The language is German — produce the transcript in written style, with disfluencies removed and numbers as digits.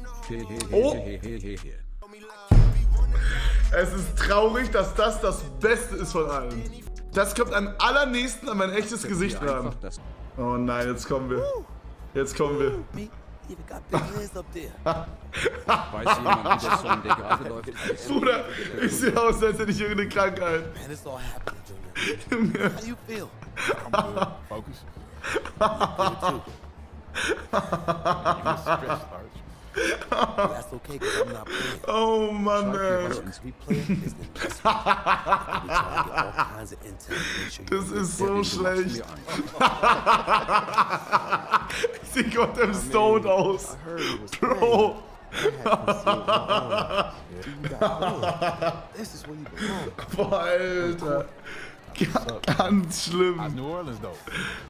Oh! Es ist traurig, dass das das Beste ist von allen. Das kommt am allernächsten an mein echtes Gesicht ran. Oh nein, jetzt kommen wir. Jetzt kommen wir. Weiß jemand, wie der Song, der gerade läuft? Bruder, ich sehe aus, als hätte ich irgendeine Krankheit. Junge. Focus. Oh Mann, ey. Das ist so schlecht. Sie kommt im Stone aus. Bro. Boah, Alter. Ganz schlimm. New Orleans though.